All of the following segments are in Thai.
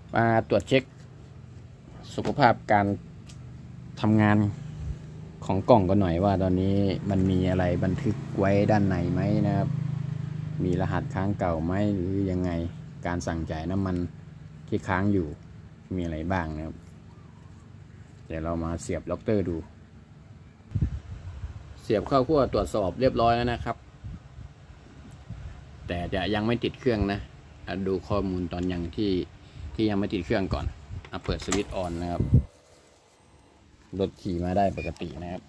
มาตรวจเช็คสุขภาพการทำงานของกล่องกันหน่อยว่าตอนนี้มันมีอะไรบันทึกไว้ด้านในไหมนะครับมีรหัสค้างเก่าไหมหรือยังไงการสั่งจ่ายน้ำมันที่ค้างอยู่มีอะไรบ้างนะครับเดี๋ยวเรามาเสียบล็อกเตอร์ดูเสียบเข้าขั้วตรวจสอบเรียบร้อยแล้วนะครับแต่จะยังไม่ติดเครื่องนะดูข้อมูลตอนยังที่ยังไม่ติดเครื่องก่อนเปิดสวิตช์ออนนะครับรถขี่มาได้ปกตินะครับ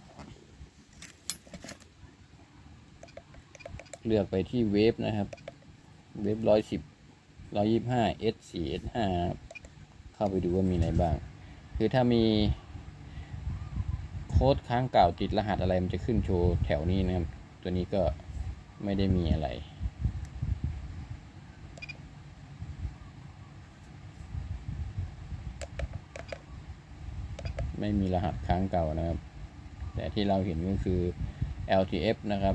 เลือกไปที่เวฟนะครับเวฟ110 125 S4 S5 เข้าไปดูว่ามีอะไรบ้างคือถ้ามีโค้ดค้างเก่าติดรหัสอะไรมันจะขึ้นโชว์แถวนี้นะครับตัวนี้ก็ไม่ได้มีอะไรไม่มีรหัสค้างเก่านะครับแต่ที่เราเห็นก็คือ LTF นะครับ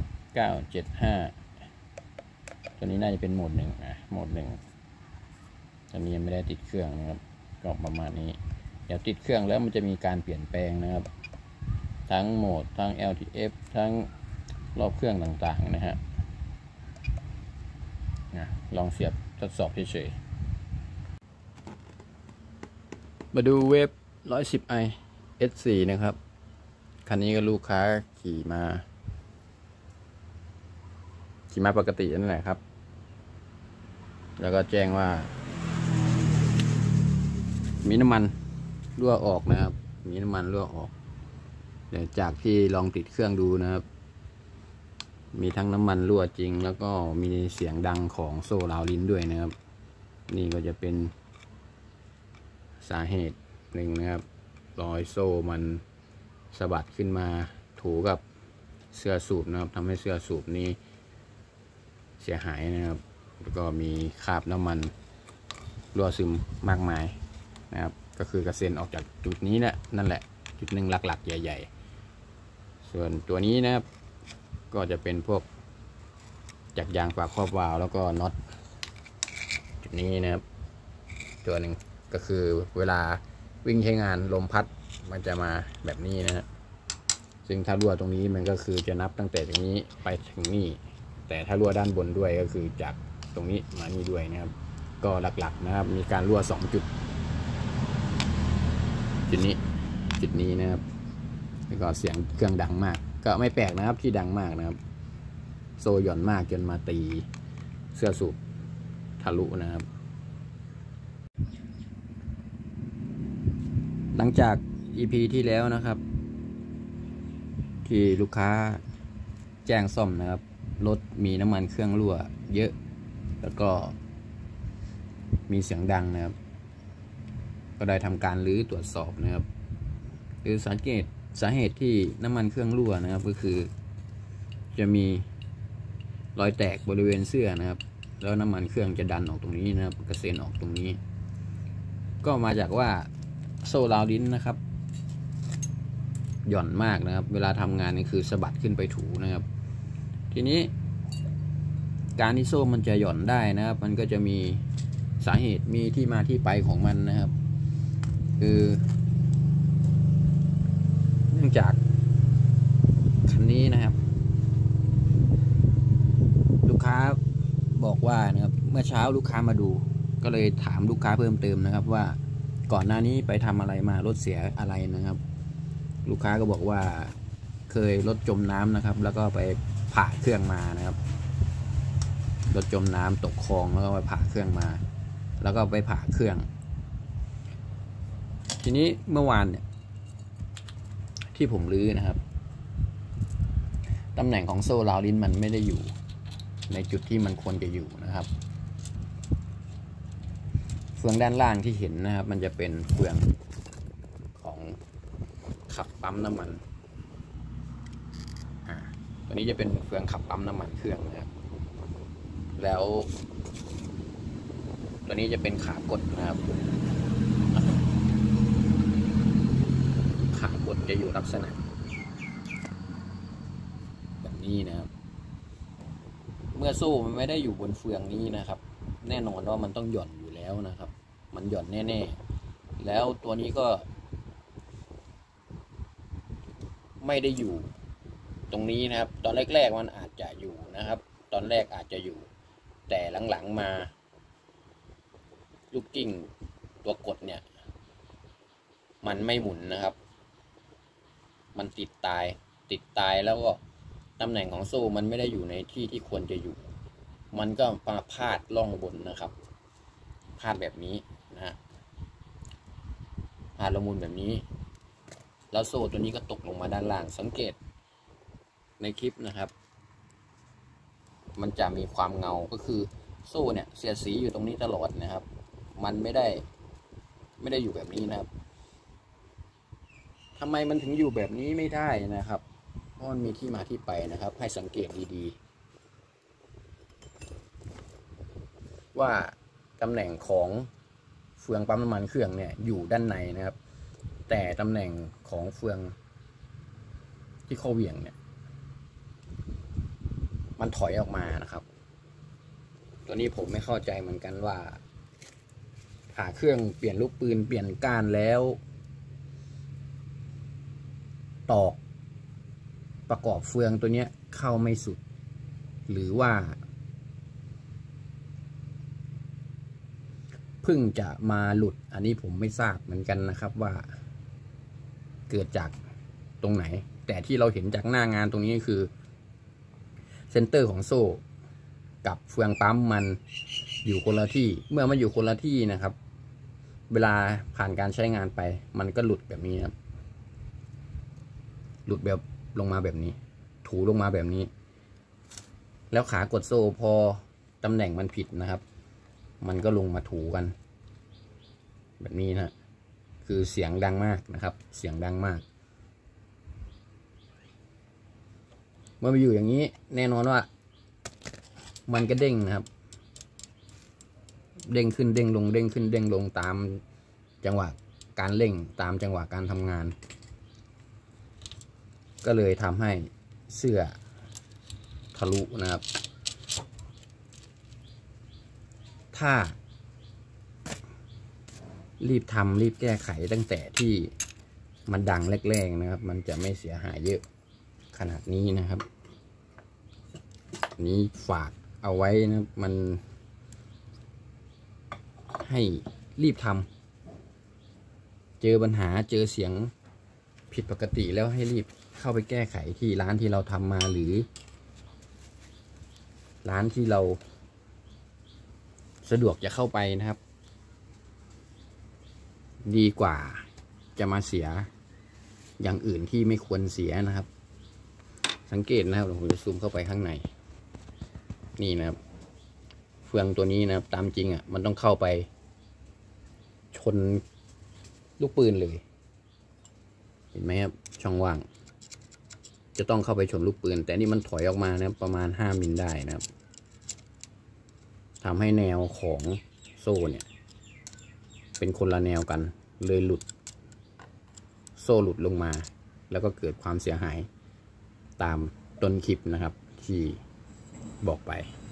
975ตัวนี้น่าจะเป็นโหมด1โหมด1ตอนนี้ยังไม่ได้ติดเครื่องนะครับก็ประมาณนี้เดี๋ยวติดเครื่องแล้วมันจะมีการเปลี่ยนแปลงนะครับทั้งโหมดทั้ง LTF ทั้งรอบเครื่องต่างๆนะฮะลองเสียบทดสอบเฉยๆมาดูเวฟ 110i S4 นะครับคันนี้ก็ลูกค้าขี่มาปกตินั่นแหละครับแล้วก็แจ้งว่ามีน้ำมันรั่วออกนะครับมีน้ำมันรั่วออกแต่จากที่ลองติดเครื่องดูนะครับมีทั้งน้ำมันรั่วจริงแล้วก็มีเสียงดังของโซ่ราวลิ้นด้วยนะครับนี่ก็จะเป็นสาเหตุหนึ่งนะครับรอยโซ่มันสะบัดขึ้นมาถูกับเสื้อสูบนะครับทำให้เสื้อสูบนี้เสียหายนะครับแล้วก็มีคราบน้ำมันรั่วซึมมากมายนะครับก็คือกระเซ็นออกจากจุดนี้นั่นแหละจุดหนึ่งหลักๆใหญ่ๆส่วนตัวนี้นะครับก็จะเป็นพวกจักรยางฝาครอบวาล์วแล้วก็น็อตจุดนี้นะครับตัวหนึ่งก็คือเวลาวิ่งใช้งานลมพัดมันจะมาแบบนี้นะซึ่งถ้ารั่วตรงนี้มันก็คือจะนับตั้งแต่ตรงนี้ไปถึงนี่แต่ถ้ารั่วด้านบนด้วยก็คือจากตรงนี้มานี่ด้วยนะครับก็หลักๆนะครับมีการรั่ว2จุดจุดนี้นะครับแล้วก็เสียงเครื่องดังมากก็ไม่แปลกนะครับที่ดังมากนะครับโซ่หย่อนมากจนมาตีเสื้อสูบทะลุนะครับหลังจาก EP ที่แล้วนะครับที่ลูกค้าแจ้งซ่อมนะครับรถมีน้ำมันเครื่องรั่วเยอะแล้วก็มีเสียงดังนะครับก็ได้ทำการรื้อตรวจสอบนะครับคือสาเหตุที่น้ำมันเครื่องรั่วนะครับก็คือจะมีรอยแตกบริเวณเสื้อนะครับแล้วน้ำมันเครื่องจะดันออกตรงนี้นะครับกระเซ็นออกตรงนี้ก็มาจากว่าโซ่ราวลิ้นนะครับหย่อนมากนะครับเวลาทำงานนี่คือสะบัดขึ้นไปถูนะครับทีนี้การที่โซ่มันจะหย่อนได้นะครับมันก็จะมีสาเหตุมีที่มาที่ไปของมันนะครับคือเนื่องจากคันนี้นะครับลูกค้าบอกว่านะครับเมื่อเช้าลูกค้ามาดูก็เลยถามลูกค้าเพิ่มเติมนะครับว่าก่อนหน้านี้ไปทำอะไรมารถเสียอะไรนะครับลูกค้าก็บอกว่าเคยรถจมน้ำนะครับแล้วก็ไปผ่าเครื่องมานะครับรถจมน้ำตกคลองแล้วก็ไปผ่าเครื่องมาแล้วก็ไปผ่าเครื่องทีนี้เมื่อวานเนี่ยที่ผมรื้อนะครับตำแหน่งของโซ่ราวลิ้นมันไม่ได้อยู่ในจุดที่มันควรจะอยู่นะครับเฟืองด้านล่างที่เห็นนะครับมันจะเป็นเฟืองของขับปั๊มน้ำมันตัวนี้จะเป็นเฟืองขับปั๊มน้ำมันเครื่องนะครับแล้วตัวนี้จะเป็นขากดนะครับขากดจะอยู่ลักษณะแบบนี้นะครับเมื่อโซ่มันไม่ได้อยู่บนเฟืองนี้นะครับแน่นอนว่ามันต้องหย่อนอยู่แล้วนะครับมันหย่อนแน่ๆแล้วตัวนี้ก็ไม่ได้อยู่ตรงนี้นะครับตอนแรกๆมันอาจจะอยู่นะครับตอนแรกอาจจะอยู่แต่หลังๆมาลูกกิ้งตัวกดเนี่ยมันไม่หมุนนะครับมันติดตายแล้วก็ตำแหน่งของโซ่มันไม่ได้อยู่ในที่ที่ควรจะอยู่มันก็มาพาดล่องบนนะครับพาดแบบนี้นะฮะพาดละมุนแบบนี้แล้วโซ่ตัวนี้ก็ตกลงมาด้านล่างสังเกตในคลิปนะครับมันจะมีความเงาก็คือโซ่เนี่ยเสียดสีอยู่ตรงนี้ตลอดนะครับมันไม่ได้อยู่แบบนี้นะครับทำไมมันถึงอยู่แบบนี้ไม่ได้นะครับเพราะมันมีที่มาที่ไปนะครับให้สังเกตดีๆว่าตำแหน่งของเฟืองปั๊มน้ำมันเครื่องเนี่ยอยู่ด้านในนะครับแต่ตำแหน่งของเฟืองที่เข้าเหวี่ยงเนี่ยมันถอยออกมานะครับตัวนี้ผมไม่เข้าใจเหมือนกันว่าเครื่องเปลี่ยนลูกปืนเปลี่ยนก้านแล้วตอกประกอบเฟืองตัวนี้เข้าไม่สุดหรือว่าเพิ่งจะมาหลุดอันนี้ผมไม่ทราบเหมือนกันนะครับว่าเกิดจากตรงไหนแต่ที่เราเห็นจากหน้างานตรงนี้คือเซนเตอร์ของโซ่กับเฟืองปั๊มมันอยู่คนละที่เมื่อมันอยู่คนละที่นะครับเวลาผ่านการใช้งานไปมันก็หลุดแบบนี้ครับหลุดแบบลงมาแบบนี้ถูลงมาแบบนี้แล้วขากดโซ่พอตำแหน่งมันผิดนะครับมันก็ลงมาถูกันแบบนี้นะคือเสียงดังมากนะครับเสียงดังมากเมื่อมาอยู่อย่างนี้แน่นอนว่ามันก็เด้งนะครับเด้งขึ้นเด้งลงเด้งขึ้นเด้งลงตามจังหวะการเร่งตามจังหวะการทำงานก็เลยทำให้เสื้อทะลุนะครับถ้ารีบทำรีบแก้ไขตั้งแต่ที่มันดังแรกๆนะครับมันจะไม่เสียหายเยอะขนาดนี้นะครับนี้ฝากเอาไว้นะมันให้รีบทำเจอปัญหาเจอเสียงผิดปกติแล้วให้รีบเข้าไปแก้ไขที่ร้านที่เราทำมาหรือร้านที่เราสะดวกจะเข้าไปนะครับดีกว่าจะมาเสียอย่างอื่นที่ไม่ควรเสียนะครับสังเกตนะครับผมจะซูมเข้าไปข้างในนี่นะครับเฟืองตัวนี้นะครับตามจริงอ่ะมันต้องเข้าไปชนลูกปืนเลยเห็นไหมครับช่องว่างจะต้องเข้าไปชนลูกปืนแต่นี่มันถอยออกมานะประมาณ5 มิลได้นะครับทำให้แนวของโซ่เนี่ยเป็นคนละแนวกันเลยหลุดโซ่หลุดลงมาแล้วก็เกิดความเสียหายตามต้นคลิปนะครับที่บอกไป